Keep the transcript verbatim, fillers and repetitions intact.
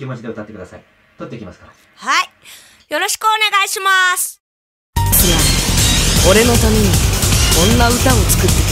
持ちで歌ってください。取っていきますから。 はい。よろしくお願いします。 俺のためにこんな歌を作って